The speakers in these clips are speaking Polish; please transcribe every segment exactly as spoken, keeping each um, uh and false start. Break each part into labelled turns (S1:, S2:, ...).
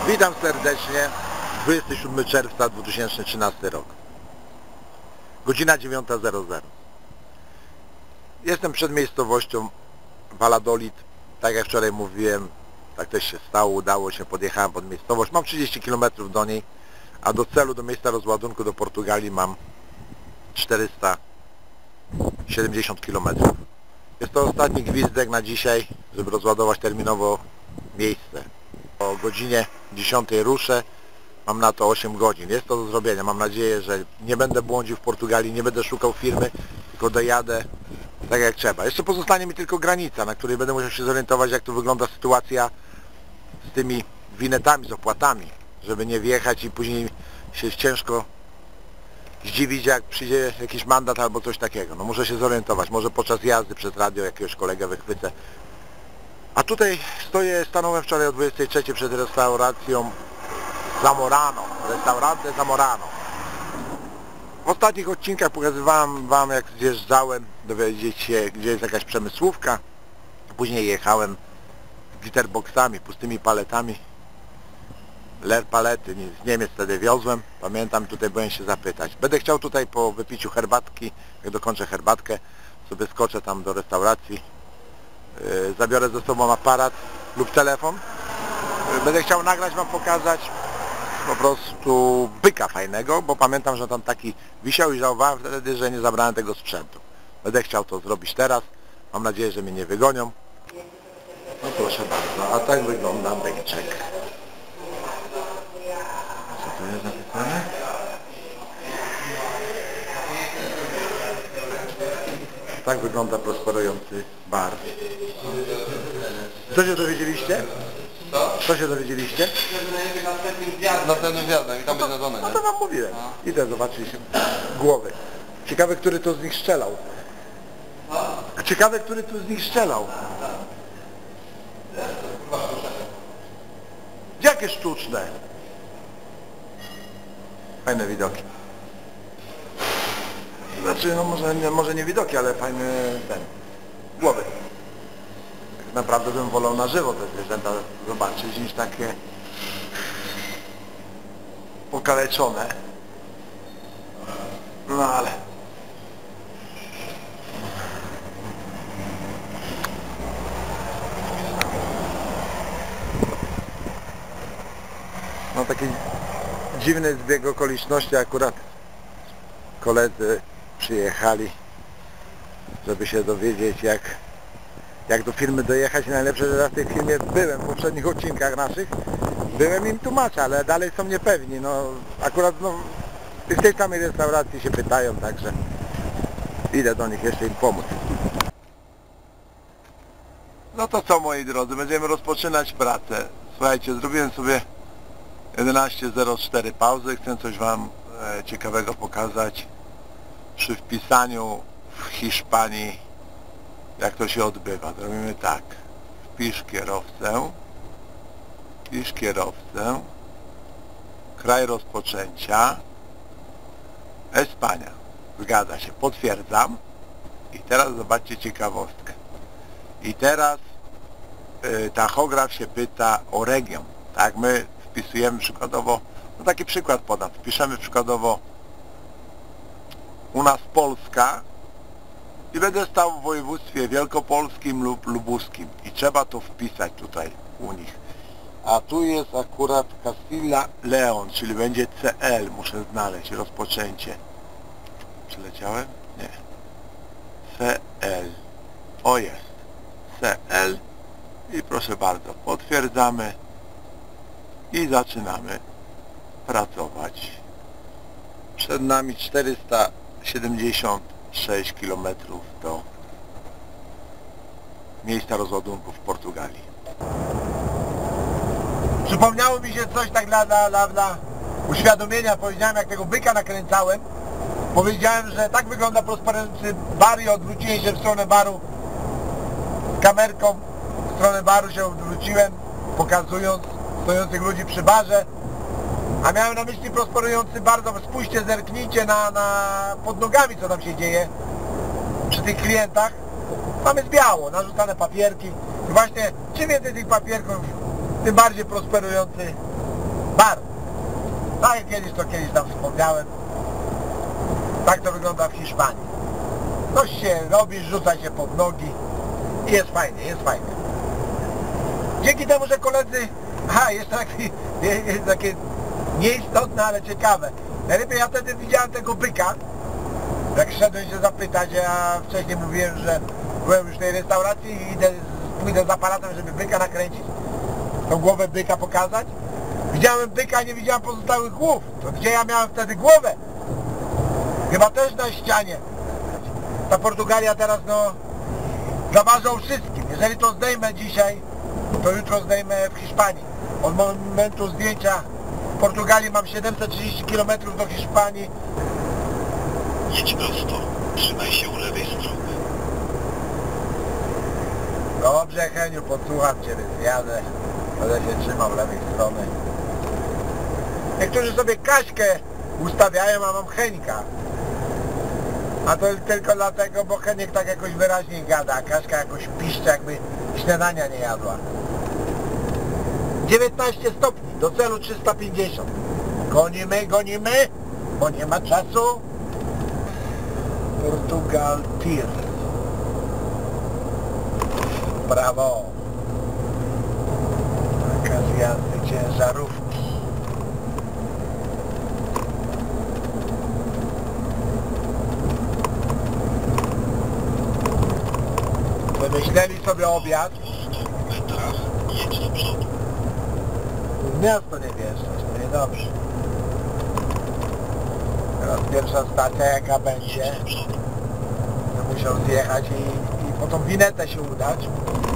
S1: Witam serdecznie, dwudziestego siódmego czerwca dwa tysiące trzynasty rok, godzina dziewiąta zero zero. Jestem przed miejscowością Valladolid. Tak jak wczoraj mówiłem, tak też się stało, udało się, podjechałem pod miejscowość. Mam trzydzieści kilometrów do niej, a do celu, do miejsca rozładunku, do Portugalii mam czterysta siedemdziesiąt kilometrów. Jest to ostatni gwizdek na dzisiaj, żeby rozładować terminowo miejsce. O godzinie dziesiątej ruszę, mam na to osiem godzin. Jest to do zrobienia. Mam nadzieję, że nie będę błądził w Portugalii, nie będę szukał firmy, tylko dojadę tak jak trzeba. Jeszcze pozostanie mi tylko granica, na której będę musiał się zorientować, jak tu wygląda sytuacja z tymi winetami, z opłatami, żeby nie wjechać i później się ciężko zdziwić, jak przyjdzie jakiś mandat albo coś takiego. No muszę się zorientować, może podczas jazdy przez radio jakiegoś kolegę wychwycę. A tutaj stoję, stanąłem wczoraj o dwudziestej trzeciej przed restauracją Zamorano, restaurante Zamorano. W ostatnich odcinkach pokazywałem wam, jak zjeżdżałem, dowiedzieć się, gdzie jest jakaś przemysłówka. Później jechałem glitterboxami, pustymi paletami. Leer palety z Niemiec wtedy wiozłem. Pamiętam, tutaj byłem się zapytać. Będę chciał tutaj po wypiciu herbatki, jak dokończę herbatkę, sobie skoczę tam do restauracji. Yy, zabiorę ze sobą aparat lub telefon. Yy, będę chciał nagrać wam, pokazać po prostu byka fajnego, bo pamiętam, że tam taki wisiał i żałowałem wtedy, że nie zabrałem tego sprzętu. Będę chciał to zrobić teraz. Mam nadzieję, że mnie nie wygonią. No proszę bardzo, a tak wygląda byczek. Co to jest napisane? Tak wygląda prosperujący bar. Co się dowiedzieliście?
S2: Co?
S1: Co się dowiedzieliście?
S2: Następnym wjazdem i tam będzie zadzone,
S1: No
S2: nie?
S1: to wam mówiłem. Idę zobaczyć głowy. Ciekawe, który to z nich strzelał. A ciekawe, który tu z nich strzelał. Jakie sztuczne. Fajne widoki. Znaczy, no może nie, może nie widoki, ale fajny ten. Głowy. Tak naprawdę bym wolał na żywo te zwierzęta zobaczyć niż takie pokaleczone. No ale no taki dziwny zbieg okoliczności, akurat koledzy przyjechali, żeby się dowiedzieć, jak jak do firmy dojechać. Najlepsze, że ja w tej firmie byłem w poprzednich odcinkach naszych, byłem im tłumaczę, ale dalej są niepewni. No akurat no, w tej samej restauracji się pytają, także idę do nich jeszcze im pomóc. No to co, moi drodzy, będziemy rozpoczynać pracę. Słuchajcie, zrobiłem sobie jedenaście zero cztery pauzy. Chcę coś wam e, ciekawego pokazać przy wpisaniu w Hiszpanii, jak to się odbywa. Zrobimy tak. Wpisz kierowcę. Wpisz kierowcę. Kraj rozpoczęcia. Espania. Zgadza się. Potwierdzam. I teraz zobaczcie ciekawostkę. I teraz y, tachograf się pyta o region. Tak, my wpisujemy przykładowo, no taki przykład podam. Wpiszemy przykładowo u nas Polska i będę stał w województwie wielkopolskim lub lubuskim i trzeba to wpisać tutaj u nich. A tu jest akurat Castilla León, czyli będzie C L, muszę znaleźć rozpoczęcie. Przyleciałem? Nie. C L. O, jest. C L i proszę bardzo, potwierdzamy i zaczynamy pracować. Przed nami czterysta siedemdziesiąt sześć kilometrów do miejsca rozładunku w Portugalii. Przypomniało mi się coś tak dla, dla, dla, dla uświadomienia. Powiedziałem, jak tego byka nakręcałem, powiedziałem, że tak wygląda prosperujący bar i odwróciłem się w stronę baru kamerką, w stronę baru się odwróciłem, pokazując stojących ludzi przy barze, a miałem na myśli prosperujący bar. Spójrzcie, zerknijcie na, na pod nogami, co tam się dzieje przy tych klientach. Tam jest biało, narzucane papierki i właśnie czym więcej tych papierków, tym bardziej prosperujący Bardzo. Tak jak kiedyś to kiedyś tam wspomniałem. Tak to wygląda w Hiszpanii. Coś się robi, rzuca się pod nogi i jest fajnie, jest fajnie. Dzięki temu, że koledzy... Aha, jeszcze taki, jest takie nieistotne, ale ciekawe. Najlepiej ja wtedy widziałem tego byka. Jak szedłem się zapytać, ja wcześniej mówiłem, że byłem już w tej restauracji i idę, pójdę z aparatem, żeby byka nakręcić. Tą głowę byka pokazać. Widziałem byka, nie widziałem pozostałych głów. To gdzie ja miałem wtedy głowę? Chyba też na ścianie. Ta Portugalia teraz no zaważą wszystkim. Jeżeli to zdejmę dzisiaj, to jutro zdejmę w Hiszpanii. Od momentu zdjęcia w Portugalii mam siedemset trzydzieści kilometrów do Hiszpanii.
S3: Jedź prosto. Trzymaj się u lewej strony.
S1: Dobrze, Heniu, podsłucham Ciebie, zjadę. Będę się trzymał lewej strony. Niektórzy sobie Kaśkę ustawiają, a mam Henka. A to tylko dlatego, bo Heniek tak jakoś wyraźniej gada, a Kaśka jakoś piszcze, jakby śniadania nie jadła. dziewiętnaście stopni, do celu trzysta pięćdziesiąt. Gonimy, gonimy, bo nie ma czasu. Portugal Tir. Brawo. Zakaz jazdy ciężarówki. Wymyśleli sobie obiad.
S3: Po stu metrach jedź do przodu.
S1: W miasto nie wjeżdżać, to niedobrze. Teraz pierwsza stacja jaka będzie.
S3: Jedź do przodu.
S1: Będę musiał zjechać i, i po tą winetę się udać.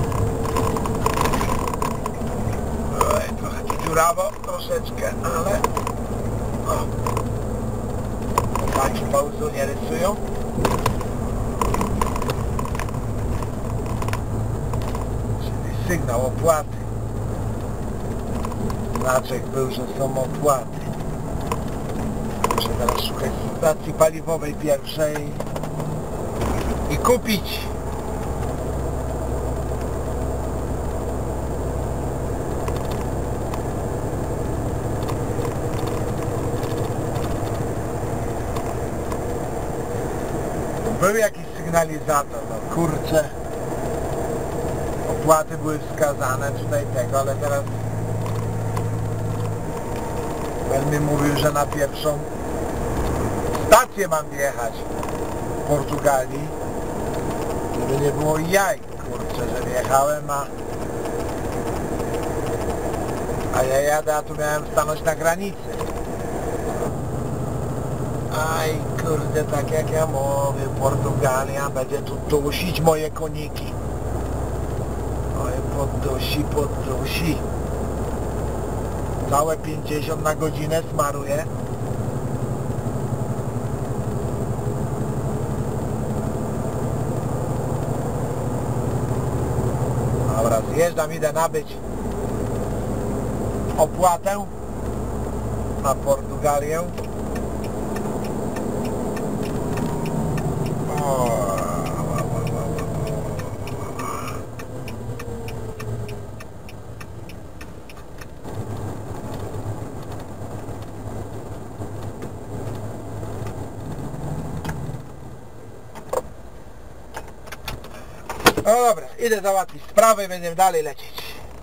S1: Oj, trochę tu dziurawo, troszeczkę, ale... O. Chłopaki pauzu nie rysują. Czyli sygnał opłaty. Znaczek był, że są opłaty. Muszę teraz szukać stacji paliwowej pierwszej i kupić. Był jakiś sygnalizator, no kurczę. Opłaty były wskazane tutaj tego, ale teraz Ben mi mówił, że na pierwszą stację mam jechać w Portugalii, żeby nie było jaj, kurczę, że wjechałem, a a ja jadę, a tu miałem stanąć na granicy. Aj, kurde, tak jak ja mówię, Portugalia będzie tu dusić moje koniki. Oj, poddusi, poddusi. Całe pięćdziesiąt na godzinę smaruje. Dobra, zjeżdżam, idę nabyć opłatę na Portugalię. O, no dobra, idę załatwić sprawę i będziemy dalej lecieć.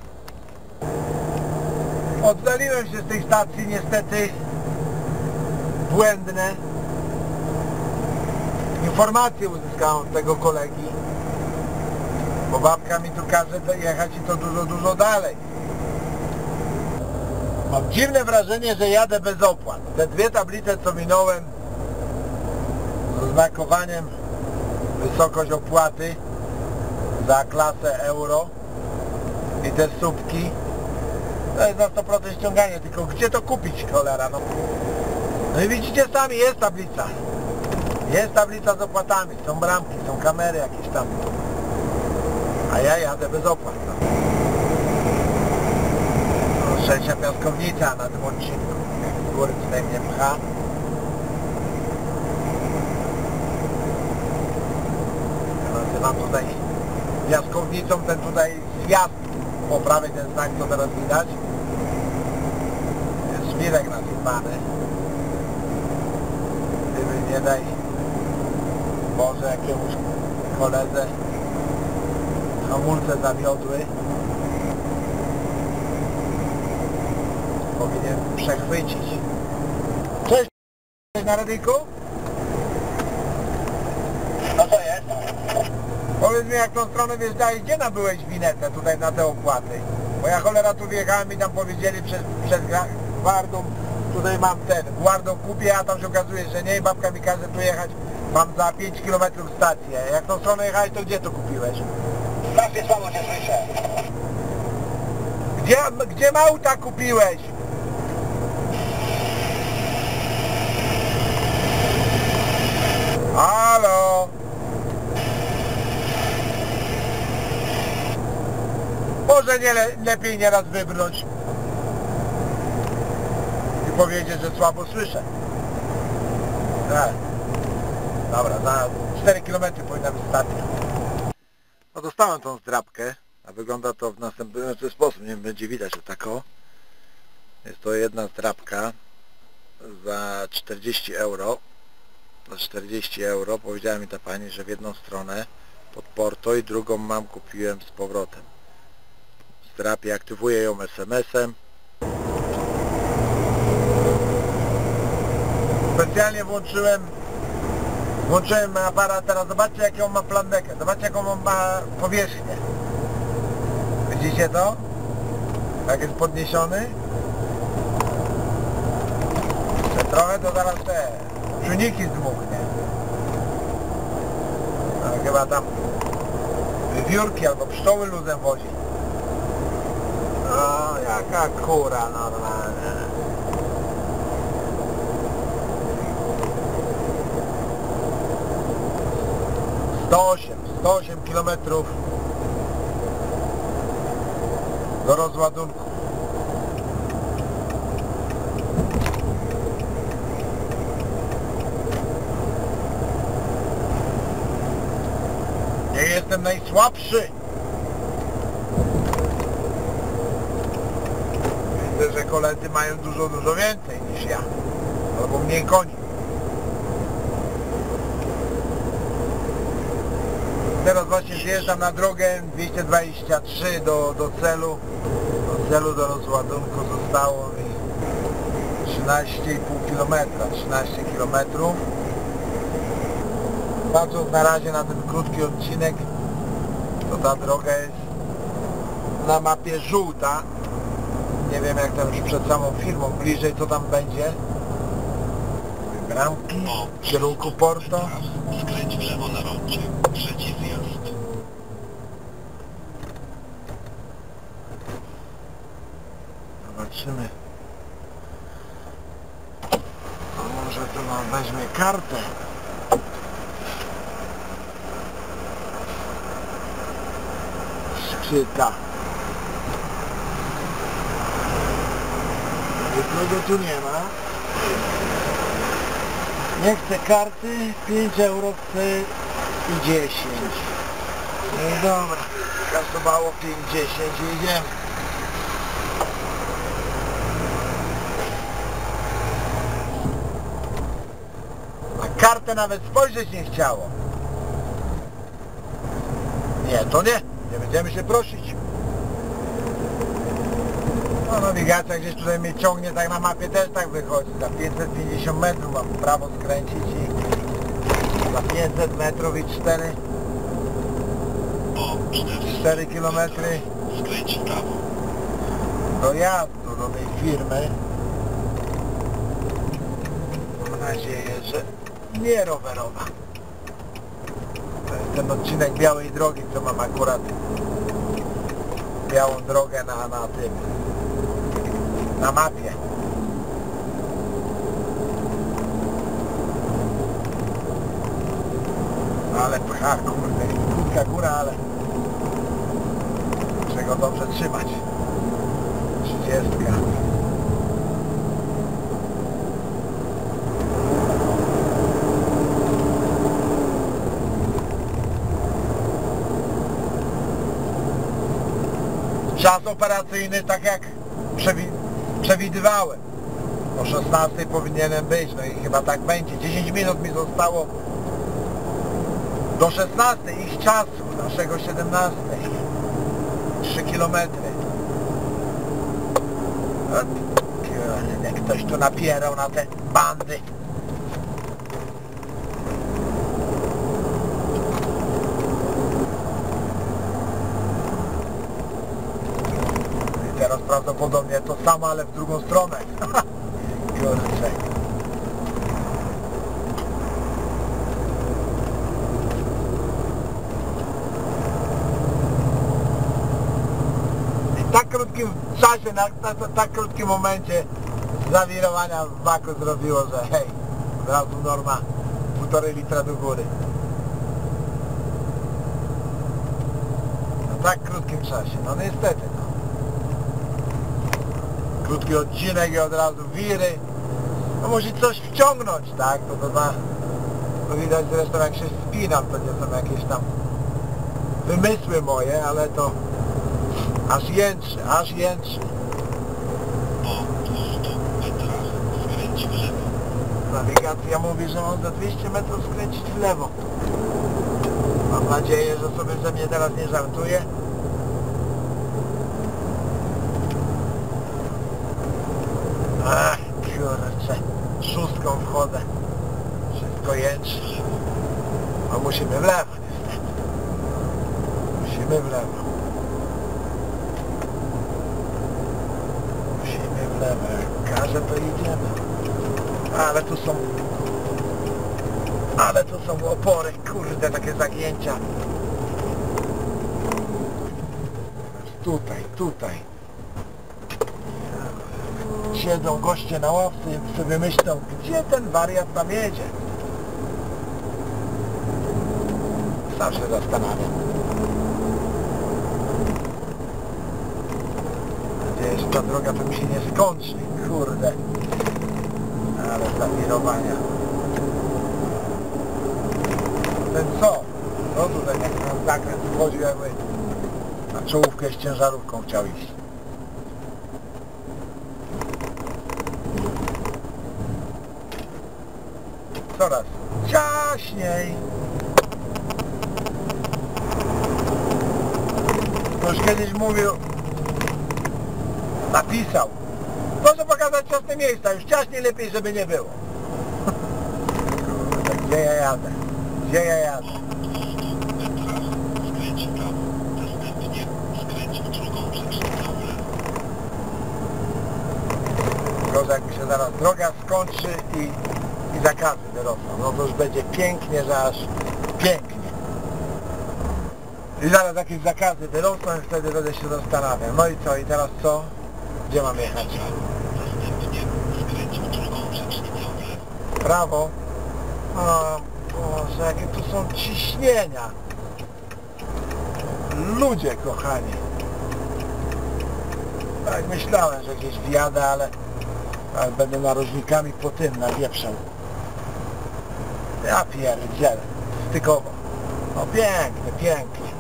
S1: Oddaliłem się z tej stacji, niestety błędne. Informacje uzyskałem od tego kolegi, bo babka mi tu każe jechać i to dużo, dużo dalej. Mam dziwne wrażenie, że jadę bez opłat. Te dwie tablice, co minąłem z oznakowaniem wysokość opłaty za klasę euro i te słupki, to jest na sto procent ściąganie, tylko gdzie to kupić, cholera, no. No i widzicie sami, jest tablica. Jest tablica z opłatami, są bramki, są kamery jakieś tam. A ja jadę bez opłat. No. No, trzecia piaskownica na tym odcinku. Jak z góry tutaj mnie pcha. Ja nazywam tutaj piaskownicą ten tutaj zjazd po prawej, ten znak, co teraz widać. Wirek nasypany. Gdyby nie daj Boże jakiemuś koledze hamulce zawiodły, powinien przechwycić. Cześć, na radyjku?
S3: No to jest?
S1: Powiedz mi, jak tą stronę wjeżdżałeś, gdzie nabyłeś winetę tutaj na te opłaty? Bo ja cholera tu wjechałem i tam powiedzieli przez, przez Gwardą, tutaj mam ten, Gwardą kupię, a tam się okazuje, że nie, i babka mi każe tu jechać, mam za pięć kilometrów stację. Jak tą stronę jechałeś, to gdzie to kupiłeś?
S3: Strasznie słabo cię słyszę.
S1: Gdzie, gdzie Małta kupiłeś? Halo? Może nie le, lepiej nieraz wybrnąć i powiedzieć, że słabo słyszę. Tak. Dobra, za cztery kilometry powinna być stacja. No dostałem tą zdrabkę, a wygląda to w następujący sposób, nie wiem, będzie widać, że tak o. Jest to jedna zdrabka za czterdzieści euro. Za czterdzieści euro powiedziała mi ta pani, że w jedną stronę pod Porto i drugą mam kupiłem z powrotem. Zdrapię, aktywuję ją es em esem. Specjalnie włączyłem włączyłem aparat, teraz zobaczcie jaką ma plandekę, zobaczcie jaką on ma powierzchnię. Widzicie to? Jak jest podniesiony? Jeszcze trochę to zaraz te czujniki zdmuchnie. Ale chyba tam wiewiórki albo pszczoły luzem wozi. O, jaka kura normalnie. sto osiem, sto osiem kilometrów do rozładunku. Nie jestem najsłabszy. Widzę, że koledzy mają dużo, dużo więcej niż ja. Albo mniej koni. Teraz właśnie zjeżdżam na drogę dwieście dwadzieścia trzy do, do celu. Do celu, do rozładunku zostało mi trzynaście i pół kilometra. trzynaście kilometrów. Patrząc na razie na ten krótki odcinek, to ta droga jest na mapie żółta. Nie wiem jak tam już przed samą firmą, bliżej co tam będzie. Bramki w kierunku Porto.
S3: Skręć w lewo na rondzie. Trzeci zjazd.
S1: Zobaczymy. A może tu nam weźmie kartę. Szczyta. Jednego tu nie ma. Nie chcę karty, pięć euro chcę i dziesięć. No i dobra, kasowało pięć dziesięć i idziemy. Na kartę nawet spojrzeć nie chciało. Nie, to nie, nie będziemy się prosić. No nawigacja gdzieś tutaj mnie ciągnie, tak na mapie też tak wychodzi. Za pięćset pięćdziesiąt metrów mam w prawo skręcić i za pięćset metrów i cztery,
S3: Po
S1: cztery kilometry
S3: skręć w prawo.
S1: dojazdu do tej firmy. Mam nadzieję, że nie rowerowa. To jest ten odcinek Białej Drogi, co mam akurat białą drogę na, na tym, na mapie. Ale pcha, kurde, krótka góra, ale muszę go dobrze trzymać. Trzydziestka. Czas operacyjny tak jak przewi przewidywałem. O szesnastej powinienem być, no i chyba tak będzie. dziesięć minut mi zostało do szesnastej, ich czasu, naszego siedemnastej. trzy kilometry. Kurde, ktoś tu napierał na te bandy. I teraz prawdopodobnie to samo, ale w drugą stronę. Kurczę. W tak krótkim czasie, na, na, na tak krótkim momencie zawirowania w baku zrobiło, że hej, od razu norma półtorej litra do góry. W tak krótkim czasie, no niestety, no. Krótki odcinek i od razu wiry. No musi coś wciągnąć, tak? To, to, ma, to widać zresztą jak się spinam, to nie są jakieś tam wymysły moje, ale to aż jęczy, aż jęczy.
S3: Po dwustu metrach skręć w lewo.
S1: Nawigacja mówi, że mam za dwieście metrów skręcić w lewo. Mam nadzieję, że sobie ze mnie teraz nie żartuje. Ach, kurczę, szóstką wchodzę. Wszystko jęczy. A musimy w lewo niestety. Musimy w lewo. Musimy w lewo. Jak każe, to idziemy. Ale tu są... Ale tu są opory, kurde, takie zagięcia. Tutaj, tutaj. Siedzą goście na ławce i sobie myślą, gdzie ten wariat tam jedzie. Sam się zastanawiam. Mam nadzieję, że ta droga to mi się nie skończy. Kurde. Ale zawirowania. Ten co? No tutaj jak na zakręt wchodził, jakby na czołówkę z ciężarówką chciał iść. Coraz ciaśniej. Ktoś kiedyś mówił, napisał, proszę pokazać ciasne miejsca, już ciaśniej lepiej, żeby nie było. Kurde, gdzie ja jadę? Gdzie ja jadę?
S3: Skręć w prawo. Następnie skręć w drugą przecznicę w lewo.
S1: Tylko, jak się zaraz droga skończy i, i zakazy wyrosną, no to już będzie pięknie, że aż pięknie. I zaraz jakieś zakazy wyrosną i wtedy będę się zastanawiał. No i co? I teraz co? Gdzie mam jechać?
S3: Następnie skręć w drugą przecznicę w lewo.
S1: Prawo? O Boże, jakie tu są ciśnienia. Ludzie kochani. Tak myślałem, że gdzieś wjadę, ale, ale będę narożnikami po tym nawieprzał. Ja pierdzielę. Stykowo. No pięknie, pięknie.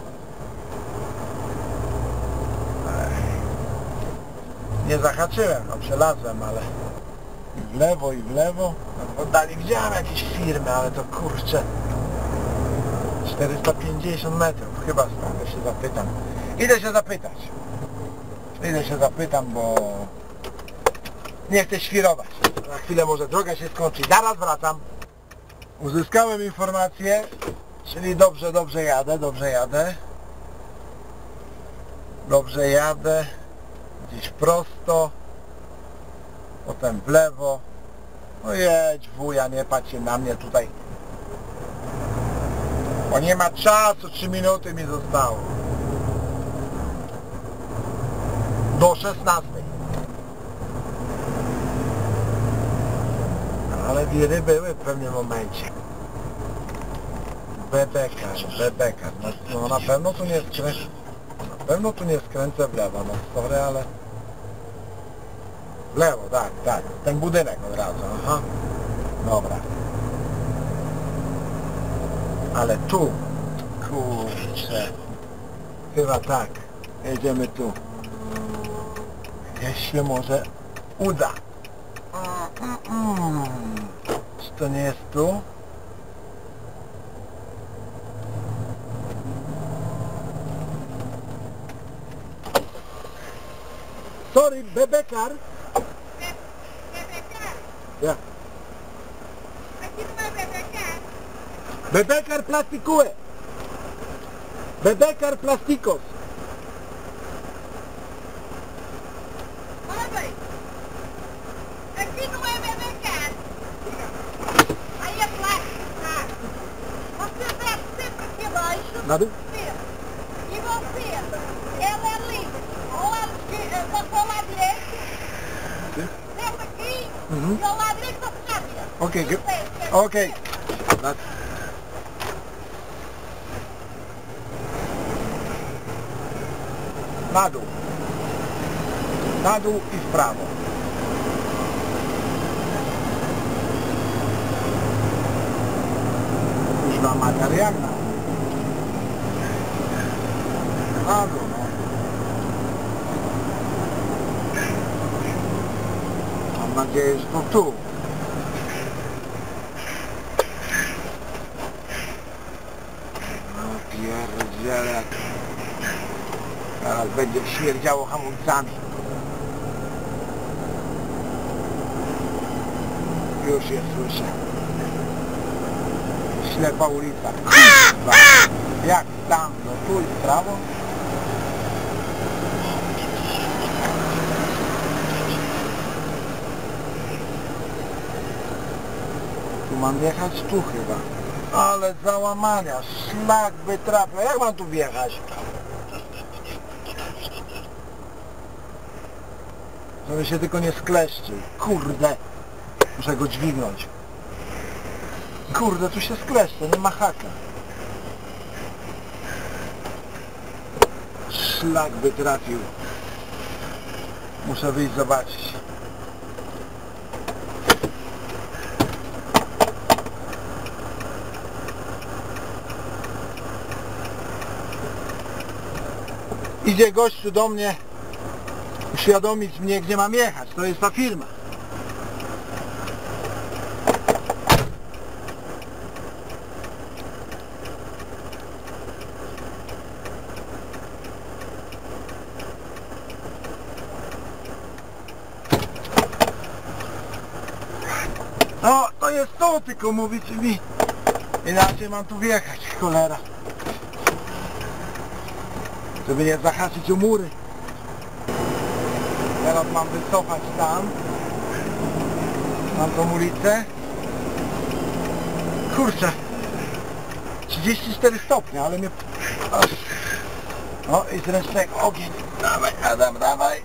S1: Ech. Nie zahaczyłem, no przelazłem, ale i w lewo, i w lewo. W oddali widziałem jakieś firmy, ale to kurczę. czterysta pięćdziesiąt metrów, chyba stąd się zapytam. Idę się zapytać. Idę się zapytam, bo nie chcę świrować. Za chwilę może droga się skończy. Zaraz wracam. Uzyskałem informację, czyli dobrze, dobrze jadę, dobrze jadę. Dobrze jadę. Gdzieś prosto. Potem w lewo. No jedź wuja, nie patrz się na mnie tutaj. Bo nie ma czasu, trzy minuty mi zostało. Do szesnastej. Ale wiry były w pewnym momencie. Bebekarz, bebekarz. No, no na pewno tu nie skręcę. Na pewno tu nie skręcę w lewo. No sorry, ale... W lewo, tak, tak. Ten budynek od razu, aha. Dobra. Ale tu, kurczę, chyba tak, jedziemy tu. Gdzieś się może uda. Mm, mm, mm. Czy to nie jest tu? Sorry, bebekar. Ja.
S4: Aqui não é bebecar.
S1: Bebekar plastikue. Bebekar plastikos.
S4: Olha bem. Aqui não é bebecar. Aí é plástico, tá? Você desce sempre aqui abaixo.
S1: Nada?
S4: E você, ela é livre. Ao lado esquerdo, passou ao lado direito.
S1: Sim.
S4: Desce aqui.
S1: Mhm.
S4: E ao lado direito, passou à direita.
S1: Okej,
S4: Isso
S1: okay.
S4: é, isso é.
S1: Okej. Na... Na dół. Na dół i w prawo. Kuźwa materialna. Na dół, no. Mam nadzieję, że to tu. No pierdziele. Teraz będzie śmierdziało hamulcami. Już je słyszę. Ślepa ulica. Kurwa. Jak tam? No tu i w prawo? Tu mam jechać? Tu chyba. Ale załamania. Szlak by trafił. Jak mam tu wjechać? Żeby się tylko nie skleszczył. Kurde. Muszę go dźwignąć. Kurde, tu się skleszczę, nie ma haka. Szlak by trafił. Muszę wyjść zobaczyć. Idzie gościu do mnie uświadomić mnie, gdzie mam jechać. To jest ta firma. No, to jest to, tylko mówicie mi. Inaczej mam tu wjechać, cholera. Żeby nie zahaczyć o mury. Teraz mam wycofać tam. Mam tą ulicę. Kurczę. trzydzieści cztery stopnie, ale mnie... O, i zręcznego ogień. Dawaj, Adam, dawaj.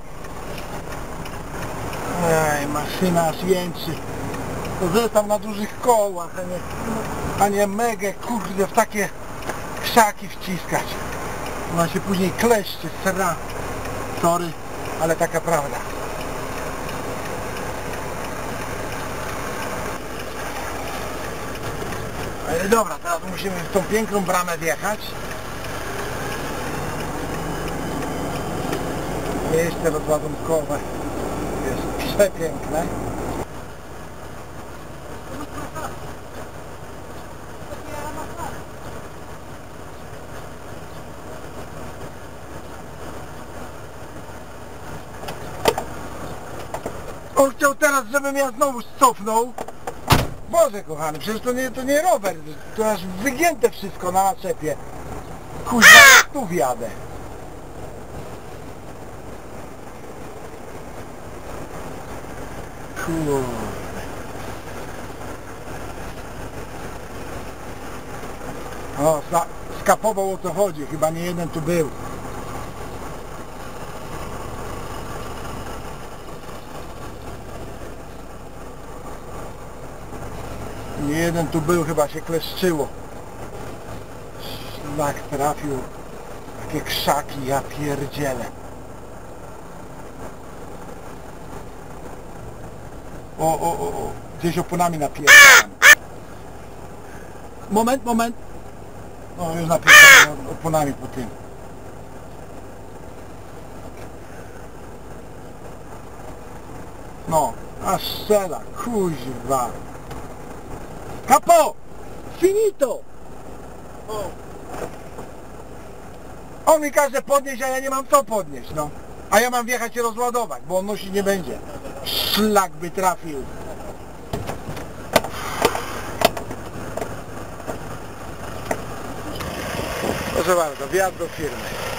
S1: Ej, maszyna aż jęczy. To zresztą na dużych kołach, a nie, a nie megę, kurde, w takie krzaki wciskać. Ona się później kleszczy, sra. Sorry, ale taka prawda. Ale dobra, teraz musimy w tą piękną bramę wjechać. Miejsce rozładunkowe jest przepiękne. On chciał teraz, żebym ja znowu cofnął. Boże kochany, przecież to nie, to nie rower, to aż wygięte wszystko na naczepie. Kuźwa, jak tu wjadę. Kurde. O, skapował, o co chodzi, chyba nie jeden tu był. Nie jeden tu był, chyba się kleszczyło. Szlak trafił. Takie krzaki, ja pierdzielę. O, o, o, o. Gdzieś oponami napierdalam. Moment, moment. O, już napierdalam oponami po tym. No. A strzela, kuźwa. Kapo! Finito! O. On mi każe podnieść, a ja nie mam co podnieść, no. A ja mam wjechać i rozładować, bo on nosić nie będzie. Szlak by trafił. Proszę bardzo, wjazd do firmy.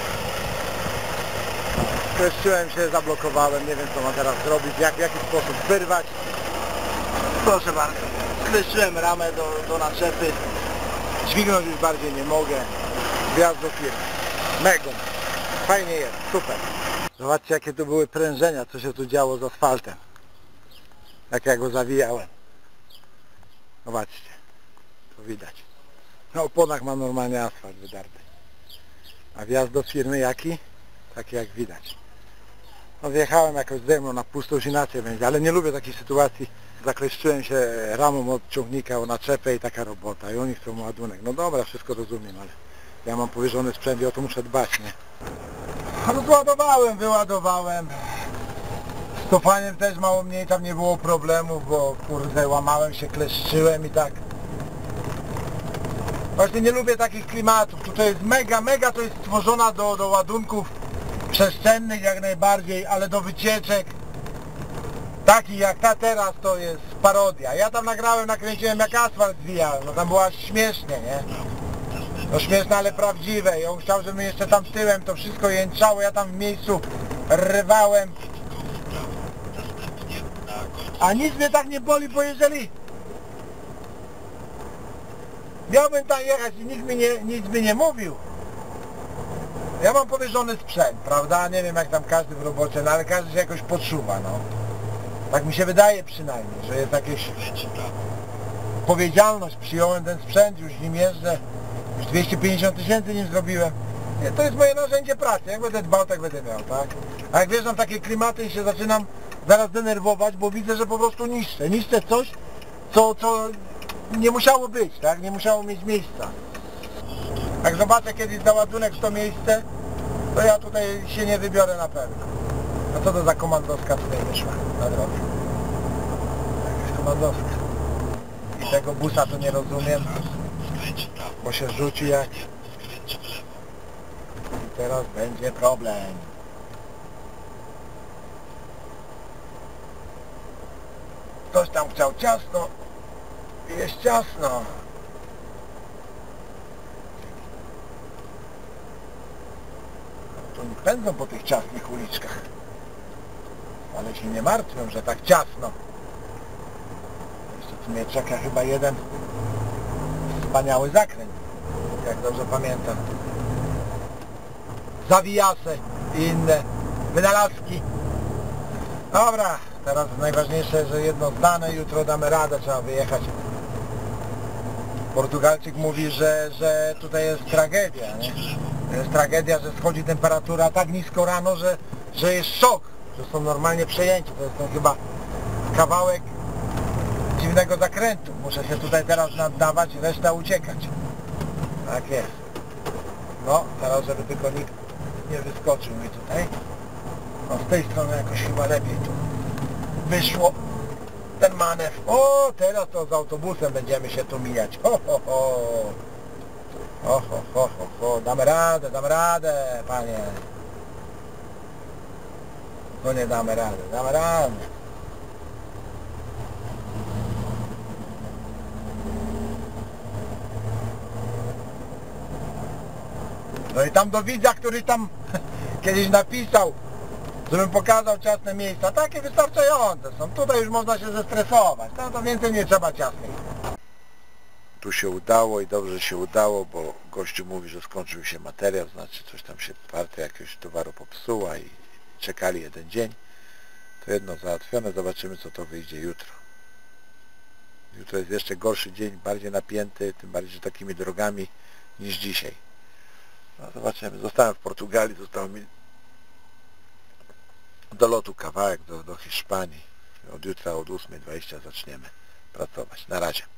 S1: Skręciłem się, zablokowałem, nie wiem co mam teraz zrobić, jak, w jaki sposób wyrwać. Proszę bardzo, skręciłem ramę do, do naczepy, dźwignąć już bardziej nie mogę. Wjazd do firmy. Mega. Fajnie jest, super. Zobaczcie jakie tu były prężenia, co się tu działo z asfaltem. Jak ja go zawijałem. Zobaczcie, to widać. Na oponach mam normalnie asfalt wydarty. A wjazd do firmy jaki? Taki jak widać. No wjechałem jakoś ze mną na pustą, już inaczej będzie, ale nie lubię takiej sytuacji. Zakleszczyłem się ramą od ciągnika o naczepę i taka robota. I oni chcą ładunek. No dobra, wszystko rozumiem, ale ja mam powierzony sprzęt i o to muszę dbać, nie? Rozładowałem, wyładowałem. Z cofaniem też mało mniej, tam nie było problemów, bo kurde łamałem się, kleszczyłem i tak. Właśnie nie lubię takich klimatów. Tutaj jest mega, mega to jest stworzona do, do ładunków przestrzennych jak najbardziej, ale do wycieczek takich jak ta teraz to jest parodia. Ja tam nagrałem, nakręciłem jak asfalt zwijałem, no tam była śmiesznie, nie? No śmieszne, ale prawdziwe. I on chciał, żebym jeszcze tam tyłem to wszystko jęczało, ja tam w miejscu rywałem. A nic mnie tak nie boli, bo jeżeli miałbym tam jechać i nikt mi nie, nic mi nie mówił, ja mam powierzony sprzęt, prawda? Nie wiem jak tam każdy w robocie, no ale każdy się jakoś podszuwa, no. Tak mi się wydaje przynajmniej, że jest jakaś odpowiedzialność. Przyjąłem ten sprzęt, już nim jeżdżę, już dwieście pięćdziesiąt tysięcy nim zrobiłem. Nie, to jest moje narzędzie pracy, jak będę dbał, tak będę miał, tak? A jak wjeżdżam w takie klimaty i się zaczynam zaraz denerwować, bo widzę, że po prostu niszczę. Niszczę coś, co, co nie musiało być, tak? Nie musiało mieć miejsca. Jak zobaczę kiedyś załadunek w to miejsce, to ja tutaj się nie wybiorę na pewno. A co to za komandowska tutaj wyszła na drogę? Jakaś komandowska. I tego busa to nie rozumiem, bo się rzuci jak... I teraz będzie problem. Ktoś tam chciał ciasno i jest ciasno. To nie pędzą po tych ciasnych uliczkach. Ale się nie martwią, że tak ciasno. Jeszcze tu mnie czeka chyba jeden wspaniały zakręt, jak dobrze pamiętam. Zawijasy i inne wynalazki. Dobra, teraz najważniejsze, że jedno zdane, jutro damy radę, trzeba wyjechać. Portugalczyk mówi, że, że tutaj jest tragedia, nie? Jest tragedia, że schodzi temperatura tak nisko rano, że, że jest szok, że są normalnie przejęci. To jest ten chyba kawałek dziwnego zakrętu. Muszę się tutaj teraz naddawać i reszta uciekać. Tak jest. No, teraz żeby tylko nikt nie wyskoczył mi tutaj. No z tej strony jakoś chyba lepiej tu wyszło ten manewr. O, teraz to z autobusem będziemy się tu mijać. Ho, ho, ho. Ho, ho, ho, ho, ho. Damy radę, damy radę, panie. To nie damy rady, damy radę. No i tam do widza, który tam kiedyś napisał, żebym pokazał ciasne miejsca, takie wystarczające są. Tutaj już można się zestresować, no to więcej nie trzeba ciasnych. Tu się udało i dobrze się udało, bo gościu mówi, że skończył się materiał, znaczy coś tam się partia jakiegoś towaru popsuła i czekali jeden dzień. To jedno załatwione, zobaczymy co to wyjdzie jutro. Jutro jest jeszcze gorszy dzień, bardziej napięty, tym bardziej, że takimi drogami niż dzisiaj. No zobaczymy, zostałem w Portugalii, zostało mi do lotu kawałek do, do Hiszpanii. Od jutra od ósmej dwadzieścia zaczniemy pracować. Na razie.